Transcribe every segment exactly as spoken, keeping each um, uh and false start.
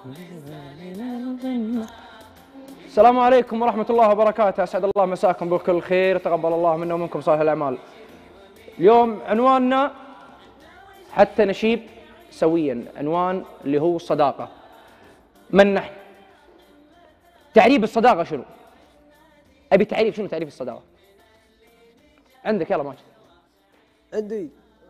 السلام عليكم ورحمة الله وبركاته، أسعد الله مساكم بكل خير، تقبل الله منا ومنكم صالح الأعمال. اليوم عنواننا حتى نشيب سويا، عنوان اللي هو الصداقة. من نحن؟ تعريف الصداقة شنو؟ أبي تعريف شنو تعريف الصداقة؟ عندك يلا ماجد. عندي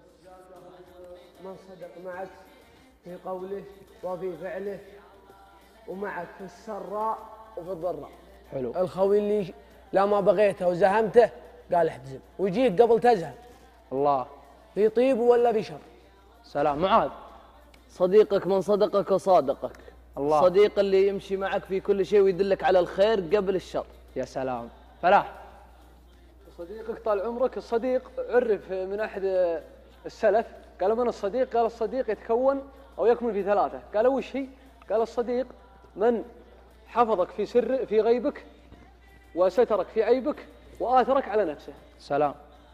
من صدق معك في قوله وفي فعله ومعك في السراء وفي الضراء. حلو. الخوي اللي لا ما بغيته وزهمته قال احتزم ويجيك قبل تزهم. الله. في طيب ولا في شر. سلام. معاذ. صديقك من صدقك وصادقك. الله. صديق اللي يمشي معك في كل شيء ويدلك على الخير قبل الشر. يا سلام. فلاح. صديقك طال عمرك. الصديق عرف من أحد السلف قال من الصديق؟ قال الصديق يتكون أو يكمن في ثلاثة. قال وش هي؟ قال الصديق من حفظك في سر في غيبك وسترك في عيبك وآثرك على نفسه. سلام.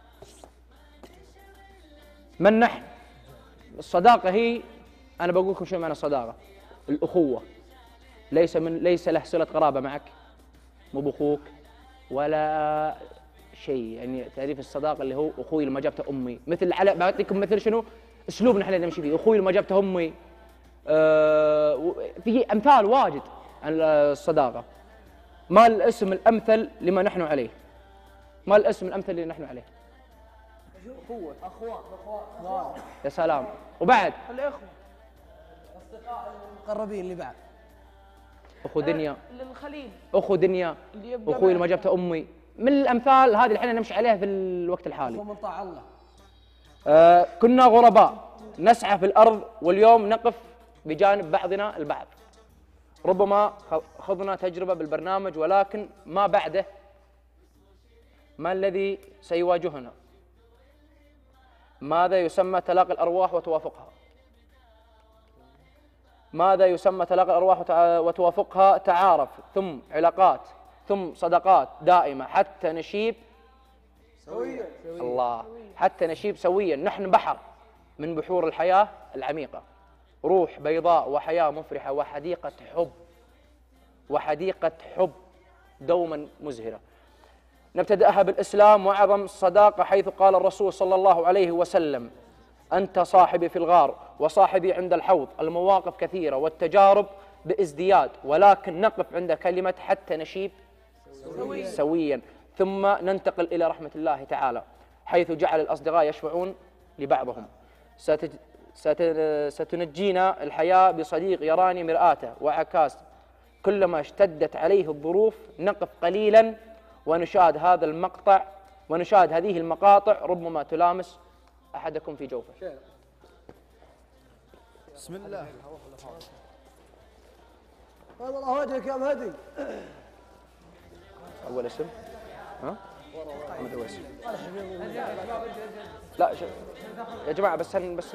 من نحن؟ الصداقة هي، أنا بقول لكم شو معنى الصداقة. الأخوة، ليس من ليس له صلة قرابة معك، مو بأخوك ولا شيء. يعني تعريف الصداقة اللي هو أخوي لما جابته أمي، مثل على بعطيكم مثل شنو أسلوبنا احنا نمشي فيه. أخوي لما جابته أمي. أه في أمثال واجد عن الصداقة. ما الاسم الأمثل لما نحن عليه؟ ما الاسم الأمثل اللي نحن عليه؟ أخوة أخوة أخوة. يا سلام. وبعد الإخوة أصدقاء المقربين اللي بعد. أخو دنيا. للخليل. أخو دنيا. أخوي لما جابته أمي. من الأمثال هذه اللي احنا نمشي عليها في الوقت الحالي. من طاع الله. آه كنا غرباء نسعى في الأرض، واليوم نقف بجانب بعضنا البعض. ربما خضنا تجربة بالبرنامج، ولكن ما بعده ما الذي سيواجهنا؟ ماذا يسمى تلاقي الأرواح وتوافقها؟ ماذا يسمى تلاقي الأرواح وتوافقها؟ تعارف، ثم علاقات، ثم صداقات دائمة حتى نشيب سويا. الله. حتى نشيب سويا. نحن بحر من بحور الحياة العميقة، روح بيضاء وحياة مفرحة وحديقة حب، وحديقة حب دوما مزهرة. نبتدأها بالإسلام وعظم الصداقة، حيث قال الرسول صلى الله عليه وسلم: أنت صاحبي في الغار وصاحبي عند الحوض. المواقف كثيرة والتجارب بازدياد، ولكن نقف عند كلمة حتى نشيب سويا, سويا. ثم ننتقل إلى رحمة الله تعالى، حيث جعل الأصدقاء يشفعون لبعضهم. ستج... ست... ستنجينا الحياة بصديق يراني مرآته وعكاس. كلما اشتدت عليه الظروف نقف قليلا ونشاهد هذا المقطع ونشاهد هذه المقاطع، ربما تلامس أحدكم في جوفه. بسم الله. هذا الله وجهك يا مهدي. أول اسم ها؟ محمد أول اسم. لا ش... يا جماعة بس بس